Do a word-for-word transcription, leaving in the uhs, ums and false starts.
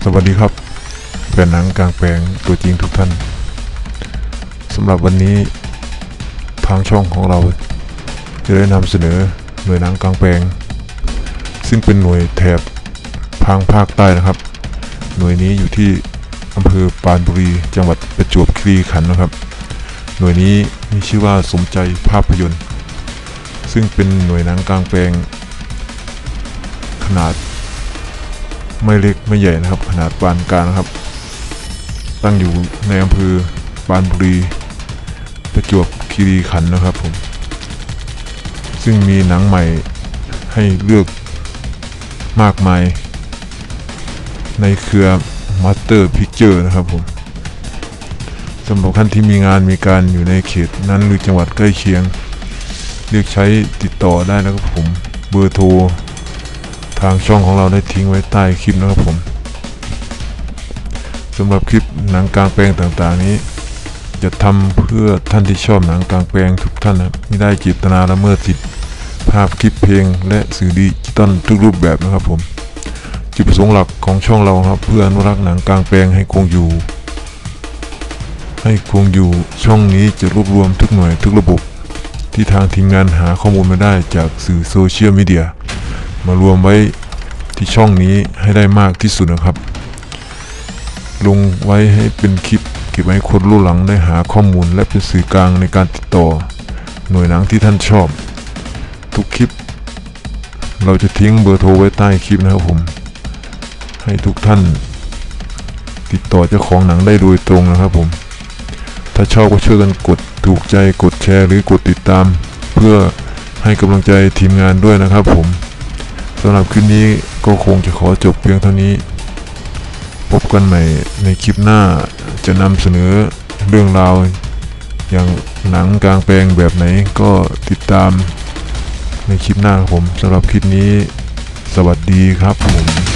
วัสดีครับแฟนหนังกลางแปลงตัวจริงทุกท่านสำหรับวันนี้ทางช่องของเราจะได้นำเสนอหน่วยหนังกลางแปลงซึ่งเป็นหน่วยแถบทางภาคใต้นะครับหน่วยนี้อยู่ที่อำเภอปรานบุรีจังหวัดประจวบคีรีขันธ์นะครับหน่วยนี้มีชื่อว่าสมใจภาพยนตร์ซึ่งเป็นหน่วยหนังกลางแปลงขนาดไม่เล็กไม่ใหญ่นะครับขนาดปานกลางนะครับตั้งอยู่ในอำเภอปรานบุรีประจวบคีรีขันธ์นะครับผมซึ่งมีหนังใหม่ให้เลือกมากมายในเครือมาสเตอร์พิกเจอร์นะครับผมสำหรับท่านที่มีงานมีการอยู่ในเขตนั้นหรือจังหวัดใกล้เคียงเรียกใช้ติดต่อได้นะครับผมเบอร์โทรทางช่องของเราได้ทิ้งไว้ใต้คลิปนะครับผมสำหรับคลิปหนังกลางแปลงต่างๆนี้จะทำเพื่อท่านที่ชอบหนังกลางแปลงทุกท่านนะครับไม่ได้เจตนาละเมิดสิทธิภาพคลิปเพลงและสื่อดิจิตอลทุกรูปแบบนะครับผมจุดประสงค์หลักของช่องเราครับเพื่ออนุรักษ์หนังกลางแปลงให้คงอยู่ให้คงอยู่ช่องนี้จะรวบรวมทุกหน่วยทุกระบบที่ทางทีมงานหาข้อมูลมาได้จากสื่อโซเชียลมีเดียมารวมไว้ที่ช่องนี้ให้ได้มากที่สุดนะครับลงไว้ให้เป็นคลิปเก็บไว้คนรุ่นหลังได้หาข้อมูลและเป็นสื่อกลางในการติดต่อหน่วยหนังที่ท่านชอบทุกคลิปเราจะทิ้งเบอร์โทรไว้ใต้คลิปนะครับผมให้ทุกท่านติดต่อเจ้าของหนังได้โดยตรงนะครับผมถ้าชอบก็ช่วยกันกดถูกใจกดแชร์หรือกดติดตามเพื่อให้กำลังใจทีมงานด้วยนะครับผมสำหรับคลิปนี้ก็คงจะขอจบเพียงเท่านี้พบกันใหม่ในคลิปหน้าจะนำเสนอเรื่องราวอย่างหนังกลางแปลงแบบไหนก็ติดตามในคลิปหน้าครับผมสำหรับคลิปนี้สวัสดีครับผม